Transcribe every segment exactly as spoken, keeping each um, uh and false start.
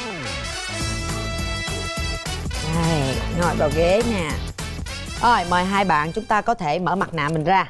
Đây, ngồi vào ghế nè. Rồi, mời hai bạn chúng ta có thể mở mặt nạ mình ra.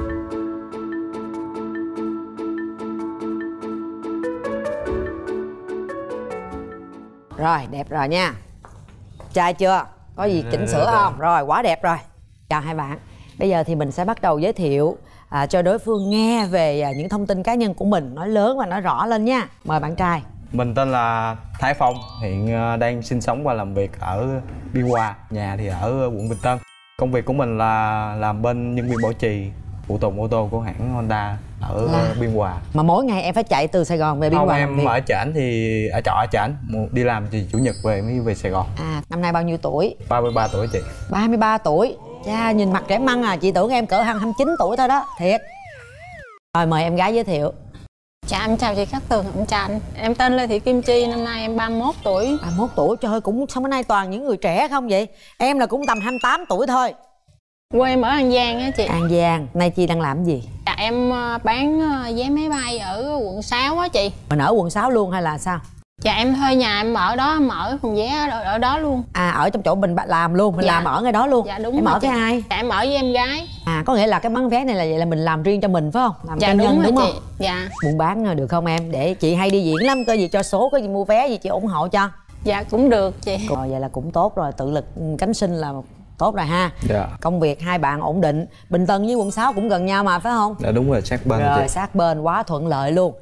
Rồi, đẹp rồi nha. Trai chưa? Có gì chỉnh sửa không? Rồi, quá đẹp rồi. Chào hai bạn. Bây giờ thì mình sẽ bắt đầu giới thiệu à, cho đối phương nghe về à, những thông tin cá nhân của mình. Nói lớn và nói rõ lên nha. Mời bạn trai. Mình tên là Thái Phong, hiện đang sinh sống và làm việc ở Biên Hòa, nhà thì ở quận Bình Tân. Công việc của mình là làm bên nhân viên bảo trì phụ tùng ô tô của hãng Honda ở là... Biên Hòa. Mà mỗi ngày em phải chạy từ Sài Gòn về Biên Không, Hòa? em ở Trển thì ở trọ ở Trển, đi làm thì chủ nhật về mới về Sài Gòn. À, năm nay bao nhiêu tuổi? ba mươi ba tuổi chị. ba mươi ba tuổi. Cha, nhìn mặt trẻ măng à, chị tưởng em cỡ hai mươi chín tuổi thôi đó, thiệt. Rồi mời em gái giới thiệu. Dạ em chào chị Cát Tường, em chào anh. Em tên Lê Thị Kim Chi, năm nay em ba mươi mốt tuổi. ba mươi mốt tuổi, trời ơi, cũng sao bữa nay toàn những người trẻ không vậy? Em là cũng tầm hai mươi tám tuổi thôi. Quê em ở An Giang á chị. An Giang, nay chị đang làm gì? Dạ em bán vé máy bay ở quận sáu á chị. Mình ở quận sáu luôn hay là sao? Dạ em thuê nhà em ở đó, em ở phòng vé ở, ở đó luôn. À, ở trong chỗ mình làm luôn, mình dạ. làm ở ngay đó luôn. Dạ đúng. Em rồi ở chị. với ai? Dạ em ở với em gái. À, có nghĩa là cái bán vé này là vậy là mình làm riêng cho mình phải không? Làm dạ cho đúng nhân rồi đúng chị. Không? Dạ. Buôn bán được không em? Để chị hay đi diễn lắm, có gì cho số, có gì mua vé gì chị ủng hộ cho. Dạ cũng được chị. Rồi vậy là cũng tốt rồi, tự lực cánh sinh là tốt rồi ha. Dạ. Công việc hai bạn ổn định. Bình Tân với quận sáu cũng gần nhau mà phải không? Dạ đúng rồi, sát bên. Rồi chị. sát bên, quá thuận lợi luôn.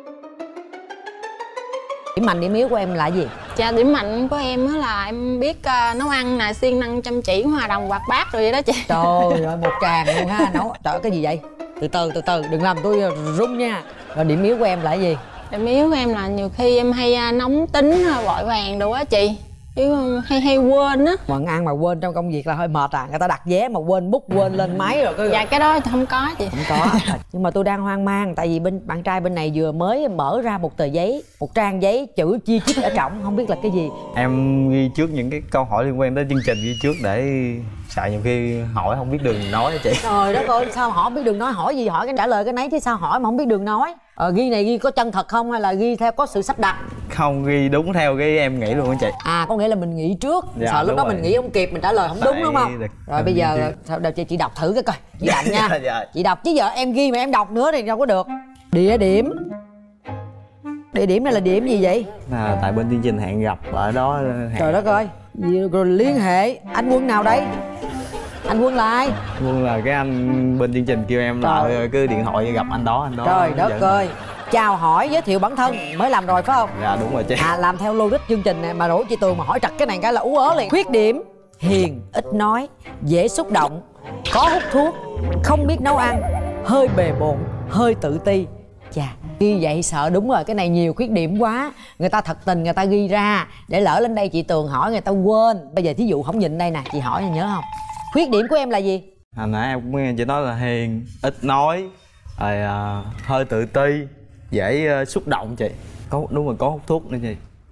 Điểm mạnh điểm yếu của em là gì? Dạ điểm mạnh của em á là em biết uh, nấu ăn nè, siêng năng chăm chỉ, hòa đồng hoạt bát rồi vậy đó chị. Trời ơi, một tràng luôn ha. Nấu trời ơi, cái gì vậy? Từ từ từ từ, đừng làm tôi run nha. Rồi điểm yếu của em là gì? Điểm yếu của em là nhiều khi em hay nóng tính, vội vàng đồ á chị, chứ hay hay quên á. Mà ăn mà quên trong công việc là hơi mệt à. Người ta đặt vé mà quên bút, quên lên máy rồi cái... Dạ cái đó không có chị. Không có. Nhưng mà tôi đang hoang mang tại vì bên bạn trai bên này vừa mới mở ra một tờ giấy, một trang giấy chữ chi chít ở trọng, không biết là cái gì. Em ghi trước những cái câu hỏi liên quan tới chương trình, ghi trước để sợ nhiều khi hỏi không biết đường nói đó chị. Trời đất ơi, sao hỏi biết đường nói, hỏi gì hỏi cái trả lời cái nấy chứ sao hỏi mà không biết đường nói. Ờ, ghi này ghi có chân thật không hay là ghi theo có sự sắp đặt? Không, ghi đúng theo cái em nghĩ luôn á chị. À, có nghĩa là mình nghĩ trước, dạ, sợ lúc đó rồi. mình nghĩ không kịp, mình trả lời không Tại đúng đúng không? được, Rồi bây giờ sao đâu chị, chị đọc thử cái coi, chị đọc nha. dạ. Chị đọc chứ giờ em ghi mà em đọc nữa thì đâu có được. Địa điểm. Địa điểm này là địa điểm gì vậy? À, tại bên chương trình hẹn gặp ở đó. Hẹn... Trời đất ơi, rồi liên hệ anh Quân nào đấy? Anh Quân là ai? Quân là cái anh bên chương trình kêu em là cứ điện thoại gặp anh đó, anh đó. Trời đất dẫn. ơi. Chào hỏi giới thiệu bản thân mới làm rồi phải không? Dạ đúng rồi chị. À, làm theo logic chương trình này mà rủ chị Tường mà hỏi trật cái này cái là ú ớ liền. Khuyết điểm: hiền, ít nói, dễ xúc động, có hút thuốc, không biết nấu ăn, hơi bề bộn, hơi tự ti. Chà, ghi vậy sợ đúng rồi, cái này nhiều khuyết điểm quá. Người ta thật tình người ta ghi ra, để lỡ lên đây chị Tường hỏi người ta quên. Bây giờ thí dụ không nhìn đây nè, chị hỏi nhớ không? Khuyết điểm của em là gì? Hồi nãy em cũng nghe chị nói là hiền, ít nói, rồi uh, hơi tự ti, dễ uh, xúc động chị. Có đúng rồi, có hút thuốc nữa chị.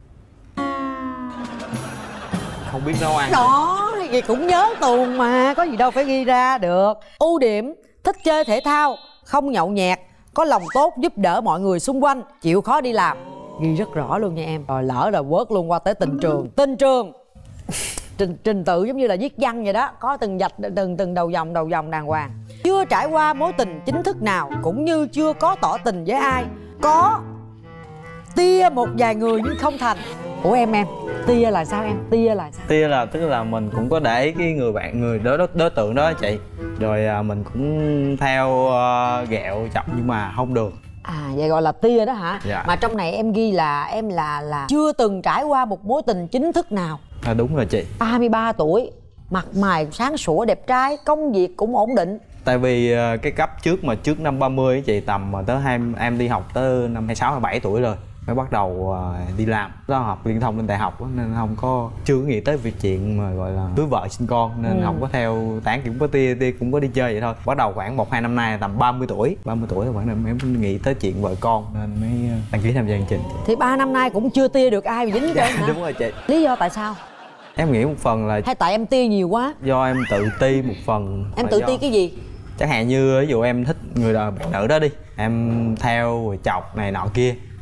Không biết nấu ăn. Đó, gì cũng nhớ tuồng mà, có gì đâu phải ghi ra được. Ưu điểm: thích chơi thể thao, không nhậu nhẹt, có lòng tốt giúp đỡ mọi người xung quanh, chịu khó đi làm. Ghi rất rõ luôn nha em. Rồi lỡ rồi quớt luôn qua tới tình trường. Tình trường trình, trình tự giống như là viết văn vậy đó, có từng vạch từng từng đầu dòng đầu dòng đàng hoàng. Chưa trải qua mối tình chính thức nào, cũng như chưa có tỏ tình với ai. Có tia một vài người nhưng không thành. Ủa em em tia là sao em? Tia là sao? Tia là tức là mình cũng có để cái người bạn người đối đối, đối tượng đó chị, rồi à, mình cũng theo uh, ghẹo chọc nhưng mà không được. À, vậy gọi là tia đó hả? Dạ. Mà trong này em ghi là em là là chưa từng trải qua một mối tình chính thức nào. À, đúng rồi chị. ba mươi ba tuổi, mặt mày sáng sủa đẹp trai, công việc cũng ổn định. Tại vì uh, cái cấp trước mà trước năm ba mươi chị, tầm mà tới hai em đi học tới năm hai sáu hai bảy tuổi rồi mới bắt đầu uh, đi làm. Đó học liên thông lên đại học đó, nên không có chưa có nghĩ tới việc chuyện mà gọi là cưới vợ sinh con, nên ừ. không có theo tán, cũng có tia tia cũng có đi chơi vậy thôi. Bắt đầu khoảng một hai năm nay tầm ba mươi tuổi ba mươi tuổi là khoảng em em nghĩ tới chuyện vợ con nên mới đăng ký tham gia chương trình. Thì ba năm nay cũng chưa tia được ai mà dính cho em hả? Đúng rồi chị. Lý do tại sao? Em nghĩ một phần là hay tại em tia nhiều quá? Do em tự ti một phần. Em tự do... ti cái gì? Chẳng hạn như ví dụ em thích người bạn nữ đó đi, em theo rồi chọc này nọ kia,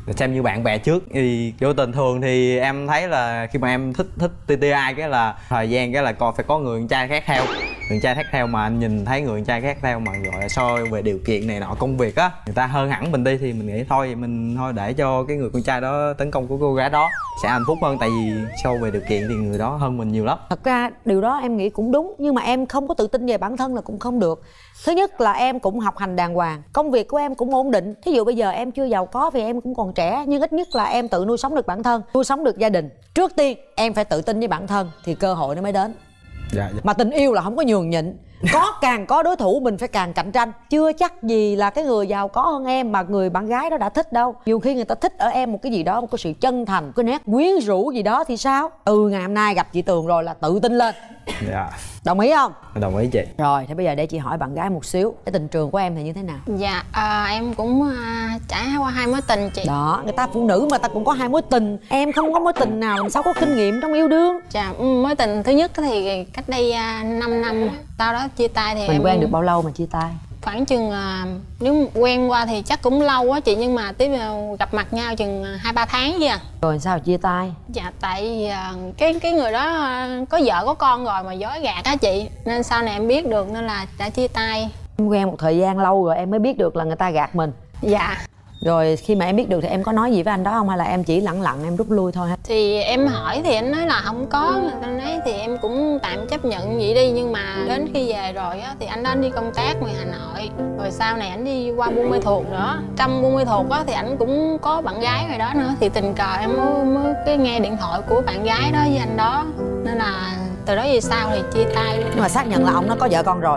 xem như bạn bè trước. Thì vô tình thường thì em thấy là khi mà em thích thích tê tê ai cái là thời gian cái là coi phải có người con trai khác theo, người con trai khác theo mà anh nhìn thấy người con trai khác theo mà gọi là soi về điều kiện này nọ công việc á, người ta hơn hẳn mình đi thì mình nghĩ thôi mình thôi để cho cái người con trai đó tấn công của cô gái đó sẽ hạnh phúc hơn, tại vì so về điều kiện thì người đó hơn mình nhiều lắm. Thật ra điều đó em nghĩ cũng đúng, nhưng mà em không có tự tin về bản thân là cũng không được. Thứ nhất là em cũng học hành đàng hoàng, công việc của em cũng ổn định. Thí dụ bây giờ em chưa giàu có vì em cũng còn trẻ, nhưng ít nhất là em tự nuôi sống được bản thân, nuôi sống được gia đình. Trước tiên em phải tự tin với bản thân thì cơ hội nó mới đến. Dạ, dạ. Mà tình yêu là không có nhường nhịn, có càng có đối thủ mình phải càng cạnh tranh. Chưa chắc gì là cái người giàu có hơn em mà người bạn gái đó đã thích đâu. Nhiều khi người ta thích ở em một cái gì đó, một cái sự chân thành, cái nét quyến rũ gì đó thì sao. Ừ, ngày hôm nay gặp chị Tường rồi là tự tin lên. Dạ. Đồng ý không? Đồng ý chị. Rồi, thế bây giờ để chị hỏi bạn gái một xíu, cái tình trường của em thì như thế nào? Dạ à, em cũng à, trải qua hai mối tình chị. Đó, người ta phụ nữ mà ta cũng có hai mối tình. Em không có mối tình nào làm sao có kinh nghiệm trong yêu đương. Dạ, mối tình thứ nhất thì cách đây à, năm năm, sau đó chia tay thì Mình em quen được bao lâu mà chia tay? khoảng chừng à, nếu quen qua thì chắc cũng lâu á chị, nhưng mà tiếp gặp mặt nhau chừng hai ba tháng chứ à. Rồi sao chia tay? Dạ tại vì à, cái cái người đó à, có vợ có con rồi mà dối gạt á chị, nên sau này em biết được nên là đã chia tay. Em quen một thời gian lâu rồi em mới biết được là người ta gạt mình. Dạ. Rồi khi mà em biết được thì em có nói gì với anh đó không, hay là em chỉ lẳng lặng em rút lui thôi? Thì em hỏi thì anh nói là không có, anh ấy thì em cũng tạm chấp nhận vậy đi. Nhưng mà đến khi về rồi á thì anh đó anh đi công tác ngoài Hà Nội, rồi sau này anh đi qua Buôn Mê Thuột nữa. Trong Buôn Mê Thuột á thì anh cũng có bạn gái rồi đó nữa, thì tình cờ em mới, mới cái nghe điện thoại của bạn gái đó với anh đó, nên là từ đó về sau thì chia tay. Nhưng mà xác nhận là ông nó có vợ con rồi?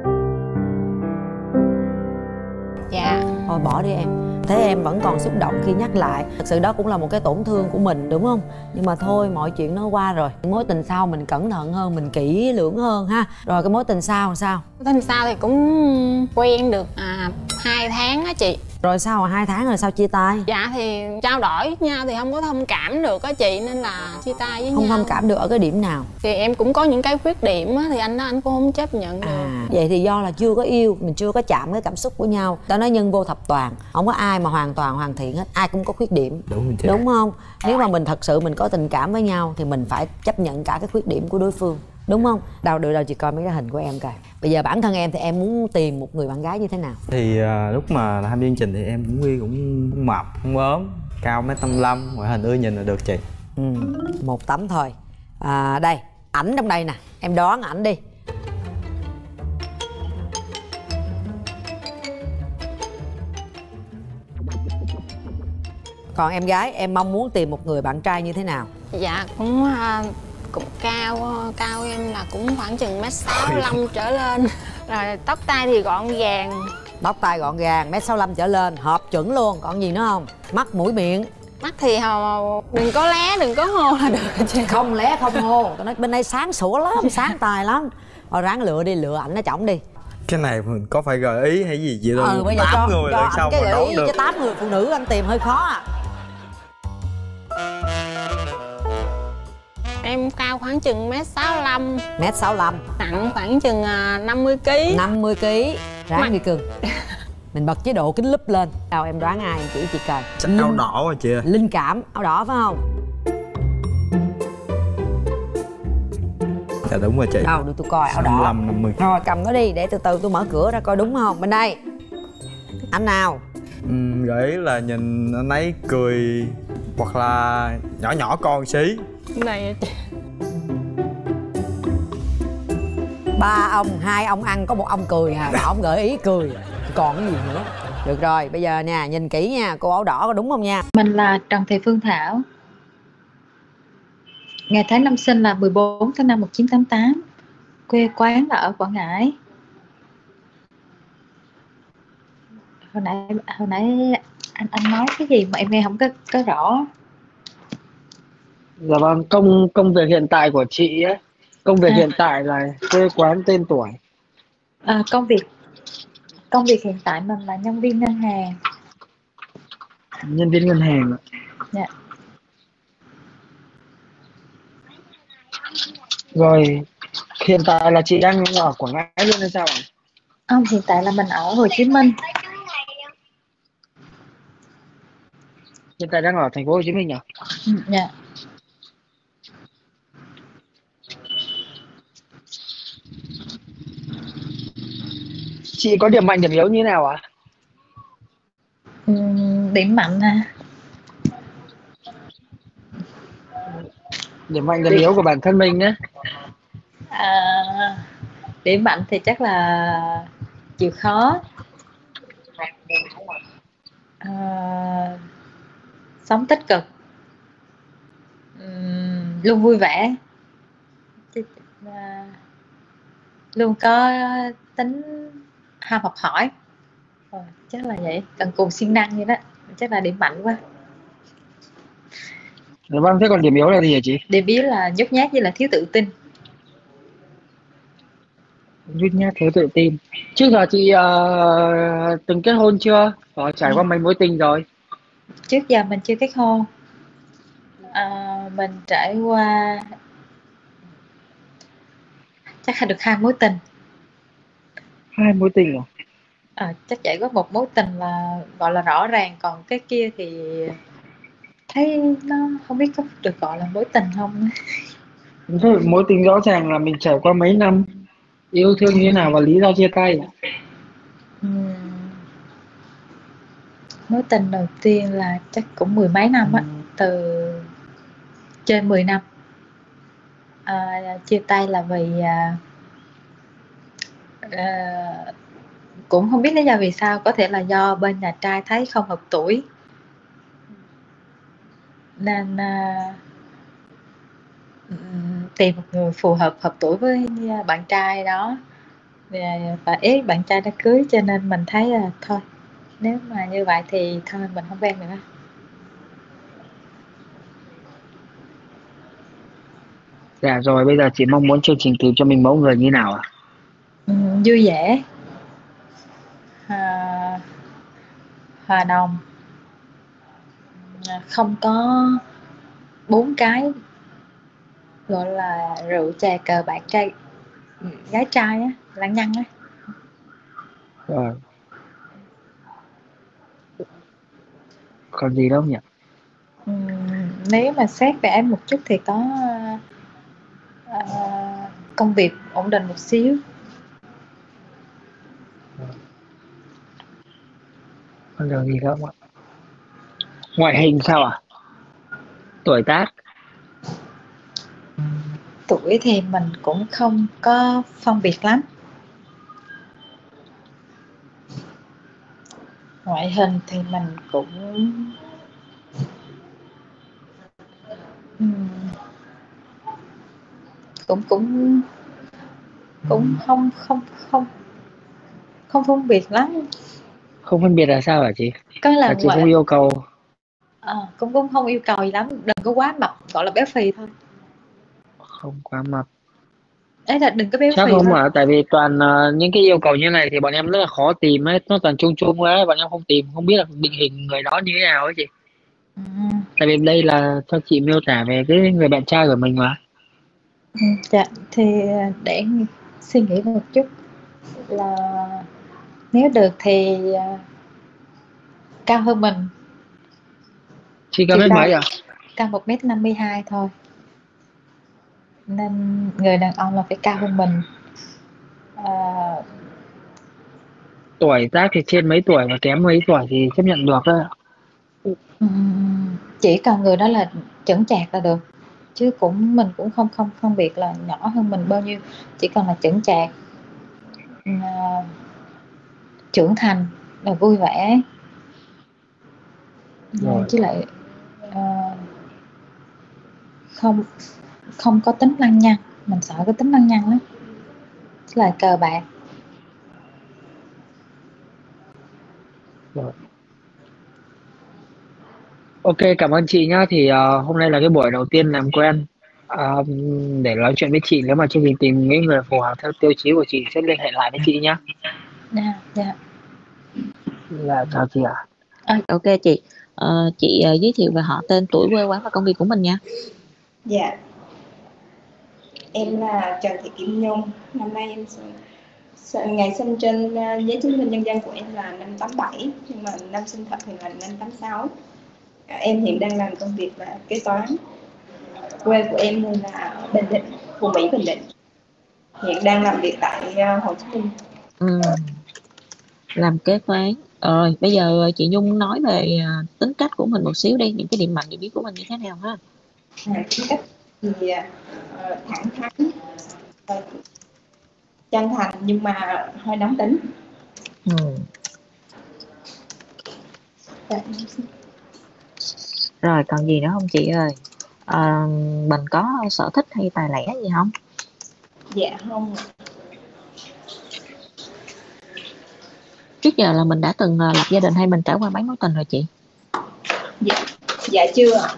Dạ. Thôi bỏ đi em. Thế em vẫn còn xúc động khi nhắc lại. Thật sự đó cũng là một cái tổn thương của mình, đúng không? Nhưng mà thôi, mọi chuyện nó qua rồi. Mối tình sau mình cẩn thận hơn, mình kỹ lưỡng hơn ha. Rồi cái mối tình sau làm sao? Mối tình sau thì cũng quen được à, hai tháng á chị. Rồi sau hai tháng rồi sao chia tay? Dạ thì trao đổi với nhau thì không có thông cảm được á chị, nên là chia tay với Không nhau. thông cảm được ở cái điểm nào? Thì em cũng có những cái khuyết điểm á, thì anh đó anh cũng không chấp nhận được. À, vậy thì do là chưa có yêu, mình chưa có chạm cái cảm xúc của nhau. Ta nói nhân vô thập toàn, không có ai mà hoàn toàn hoàn thiện hết, ai cũng có khuyết điểm. Đúng rồi chị. Đúng không? Nếu mà mình thật sự mình có tình cảm với nhau thì mình phải chấp nhận cả cái khuyết điểm của đối phương, đúng không? Đâu được đâu, chị coi mấy cái hình của em coi. Bây giờ bản thân em thì em muốn tìm một người bạn gái như thế nào? Thì à, lúc mà tham gia chương trình thì em cũng Huy cũng mập, không ốm, cao mét tám lăm, ngoại hình ưa nhìn là được chị. Ừ, một tấm thôi. À, đây, ảnh trong đây nè, em đoán ảnh đi. Còn em gái, em mong muốn tìm một người bạn trai như thế nào? Dạ cũng à, cũng cao, cao em là cũng khoảng chừng mét sáu lăm trở lên. Rồi tóc tai thì gọn gàng. Tóc tai gọn gàng, mét sáu lăm trở lên, hợp chuẩn luôn. Còn gì nữa không? Mắt, mũi, miệng. Mắt thì hầu đừng có lé, đừng có hô là được chị. Không lé không hô. Tôi nói bên đây sáng sủa lắm, sáng tài lắm. Rồi ráng lựa đi, lựa ảnh nó chỏng đi. Cái này mình có phải gợi ý hay gì vậy đâu? Ừ, bây giờ cho, người cho lần anh sau cái mà gợi đoán ý được. cho tám người phụ nữ anh tìm hơi khó à. Em cao khoảng chừng mét sáu lăm, Mét sáu lăm, nặng khoảng chừng năm mươi ký. năm mươi ký. Ráng Mặt- đi cưng. Mình bật chế độ kính lúp lên. Đâu em đoán ai, em chỉ chị coi. Chắc áo đỏ rồi chị. Linh Cảm, áo đỏ phải không? Dạ đúng rồi chị. Đâu được tôi coi áo năm đỏ. lăm năm mươi. Rồi cầm nó đi để từ từ tôi mở cửa ra coi đúng không. Bên đây. Anh nào? Uhm, gợi ý là nhìn anh ấy cười hoặc là nhỏ nhỏ con xí. Này chị. Ba ông, hai ông ăn có một ông cười hà. Bảo ông gợi ý cười. Còn cái gì nữa. Được rồi, bây giờ nè, nhìn kỹ nha. Cô áo đỏ có đúng không nha? Mình là Trần Thị Phương Thảo. Ngày tháng năm sinh là mười bốn tháng năm một nghìn chín trăm tám mươi tám. Quê quán là ở Quảng Ngãi. Hồi nãy hồi nãy anh anh nói cái gì mà em nghe không có có rõ. Dạ vâng, công công việc hiện tại của chị ấy, công việc À. hiện tại là quê quán tên tuổi. À, công việc công việc hiện tại mình là nhân viên ngân hàng. Nhân viên ngân hàng ạ. Dạ. Rồi hiện tại là chị đang ở Quảng Ngãi luôn hay sao ạ? Không, hiện tại là mình ở Hồ Chí Minh. Hiện tại đang ở thành phố Hồ Chí Minh à? Ừ, dạ. Chị có điểm mạnh điểm yếu như thế nào ạ? Ừ, điểm mạnh ha. Điểm mạnh điểm Điểm, yếu của bản thân mình nhé. à, điểm mạnh thì chắc là chịu khó, à, sống tích cực, ừm, luôn vui vẻ, à, luôn có tính ham học hỏi. Ờ, chắc là vậy, cần cù siêng năng như đó, chắc là điểm mạnh quá. Dạ vâng, thế còn điểm yếu là gì hả chị? Điểm yếu là nhút nhát với là thiếu tự tin. Nhút nhát thiếu tự tin. Trước giờ chị ờ, từng kết hôn chưa? Hoặc trải qua mấy mối tình rồi? Trước giờ mình chưa kết hôn, à, mình trải qua chắc là được hai mối tình. Hai mối tình à? À, chắc chỉ có một mối tình là gọi là rõ ràng, còn cái kia thì thấy nó không biết có được gọi là mối tình không. Thế mối tình rõ ràng là mình trải qua mấy năm, yêu thương như thế nào và lý do chia tay? Ừm, mối tình đầu tiên là chắc cũng mười mấy năm á, từ trên mười năm. À, chia tay là vì à, à, cũng không biết lý do vì sao, có thể là do bên nhà trai thấy không hợp tuổi nên à, ừm, tìm một người phù hợp hợp tuổi với bạn trai đó. Và, và ý bạn trai đã cưới cho nên mình thấy là thôi, nếu mà như vậy thì thôi mình không quen nữa. Dạ rồi, bây giờ chị mong muốn chương trình tìm cho mình mẫu người như nào ạ? Ừ, vui vẻ, à, hòa đồng, à, không có bốn cái gọi là rượu chè cờ bạc trai gái trai á, lăng nhăng á. Rồi, còn gì đâu nhỉ? Ừ, nếu mà xét về em một chút thì có à, công việc ổn định một xíu. Còn điều gì không ạ? Ngoại hình sao ạ? Tuổi tác? Tuổi thì mình cũng không có phân biệt lắm. Ngoại hình thì mình cũng ừm, cũng cũng cũng không không không không phân biệt lắm. Không phân biệt là sao hả chị? Có là Là chị không ngoại yêu cầu? ờ, cũng cũng không yêu cầu gì lắm, đừng có quá mập, gọi là béo phì thôi. Không quá mập. Ấy là đừng có béo Chắc phì không thôi. ạ, tại vì toàn ờ, những cái yêu cầu như này thì bọn em rất là khó tìm ấy, nó toàn chung chung ấy, bọn em không tìm, không biết là định hình người đó như thế nào ấy chị. Ừm, Tại vì đây là cho chị miêu tả về cái người bạn trai của mình mà. ừm, dạ thì để suy nghĩ một chút, là nếu được thì à, cao hơn mình, Chị cao chiều mét cao mấy ạ? cao một mét năm mươi hai thôi, nên người đàn ông là phải cao hơn mình. À, Tuổi tác thì trên mấy tuổi và kém mấy tuổi thì chấp nhận được đấy ạ. ừm, chỉ cần người đó là chững chạc là được, chứ cũng mình cũng không không phân biệt là nhỏ hơn mình bao nhiêu, chỉ cần là chững chạc, à, trưởng thành, là vui vẻ, à, Rồi, với lại à, không không có tính lăng nhăng, mình sợ cái tính lăng nhăng lắm, với lại cờ bạc. rồi. Ok, cảm ơn chị nhá. Thì ờ, hôm nay là cái buổi đầu tiên làm quen. Ờ, để nói chuyện với chị, nếu mà chương trình tìm những người phù hợp theo tiêu chí của chị sẽ liên hệ lại với chị nhá. Dạ, dạ. Là chào chị ạ. Ok chị, Ờ, chị ờ, giới thiệu về họ tên, tuổi, quê quán và công việc của mình nha. Dạ, em là Trần Thị Kim Nhung. Năm nay em sinh, sinh- ngày sinh trên uh, giấy chứng minh nhân dân của em là năm tám bảy, nhưng mà năm sinh thật thì là năm tám sáu. Em hiện đang làm công việc là kế toán. Quê của em là Bình Định, Phú Mỹ, Bình Định. Hiện đang làm việc tại ờ, Hồ Chí Minh. Ừ, làm kế toán. Rồi bây giờ chị Nhung nói về à, tính cách của mình một xíu đi, những cái điểm mạnh điểm yếu của mình như thế nào ha. À, tính cách thì ờ, thẳng thắn, ờ, chân thành nhưng mà hơi nóng tính. Ừ. Dạ. Rồi còn gì nữa không chị ơi? À, mình có sở thích hay tài lẻ gì không? Dạ không. Trước giờ là mình đã từng à, lập gia đình hay mình trải qua mấy mối tình rồi chị? Dạ, dạ chưa ạ.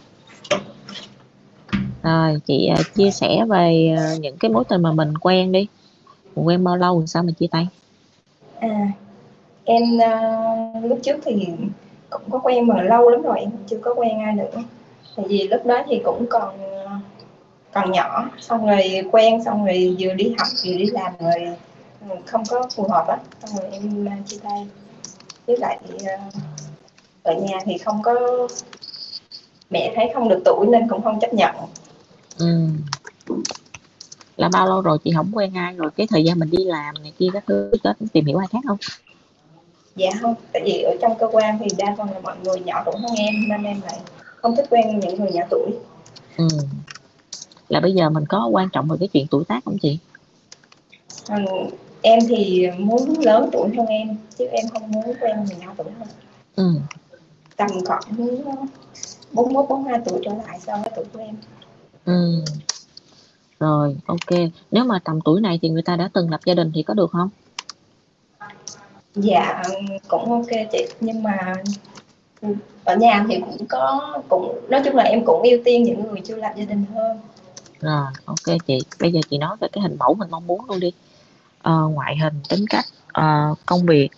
Rồi chị à, chia sẻ về à, những cái mối tình mà mình quen đi. Mình quen bao lâu, sao mình chia tay? À, em uh, lúc trước thì cũng có quen mà lâu lắm rồi em chưa có quen ai nữa. Tại vì lúc đó thì cũng còn còn nhỏ, xong rồi quen, xong rồi vừa đi học vừa đi làm rồi không có phù hợp á, xong rồi em uh, chia tay. Với lại uh, ở nhà thì không có, mẹ thấy không được tuổi nên cũng không chấp nhận. Ừ. Là bao lâu rồi chị không quen ai, rồi cái thời gian mình đi làm này kia các thứ có tìm hiểu ai khác không? Dạ không, tại vì ở trong cơ quan thì đa phần là mọi người nhỏ tuổi hơn em nên em lại không thích quen những người nhỏ tuổi. Ừ. Là bây giờ mình có quan trọng về cái chuyện tuổi tác không chị? Ừ, em thì muốn lớn tuổi hơn em chứ em không muốn quen người nhỏ tuổi hơn. Ừ. Tầm khoảng bốn mốt bốn hai tuổi trở lại so với tuổi của em. Ừ. Rồi ok, nếu mà tầm tuổi này thì người ta đã từng lập gia đình thì có được không? Dạ cũng ok chị, nhưng mà ở nhà thì cũng có, cũng nói chung là em cũng ưu tiên những người chưa lập gia đình hơn. Rồi ok chị, bây giờ chị nói về cái hình mẫu mình mong muốn luôn đi. Ờ, ngoại hình, tính cách, ờ, công việc.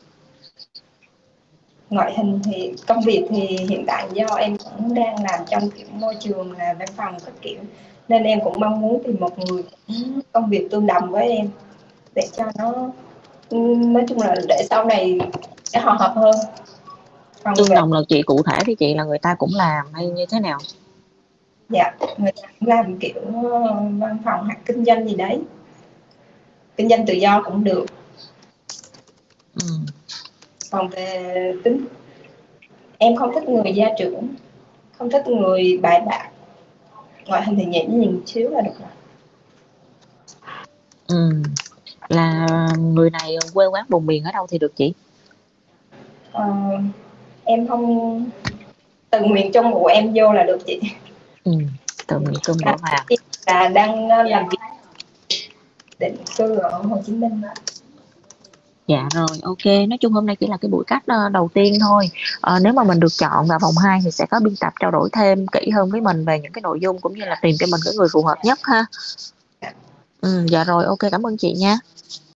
Ngoại hình thì công việc thì hiện tại do em cũng đang làm trong kiểu môi trường là văn phòng các kiểu, nên em cũng mong muốn tìm một người cũng công việc tương đồng với em để cho nó, nói chung là để sau này để họ hợp hơn. Còn Tương về, đồng là chị cụ thể thì chị là người ta cũng làm hay như thế nào? dạ người ta cũng làm kiểu ờ, văn phòng hoặc kinh doanh gì đấy, kinh doanh tự do cũng được. Ừ. Còn về tính, em không thích người gia trưởng, không thích người bài bạc, ngoại hình thì nhẹ nhìn xíu là được rồi. Ừ. Là người này quê quán vùng miền ở đâu thì được chị? Ờ, em không, từ miền Trung của em vô là được chị. Ừ. Từ miền Trung đổ À, vào. là đang ờ, làm việc định cư ở Hồ Chí Minh. Dạ rồi ok, nói chung hôm nay chỉ là cái buổi cắt ờ, đầu tiên thôi. Ờ, nếu mà mình được chọn vào vòng hai thì sẽ có biên tập trao đổi thêm kỹ hơn với mình về những cái nội dung cũng như là tìm cho mình cái người phù hợp nhất ha. Ừ, dạ rồi ok, cảm ơn chị nha.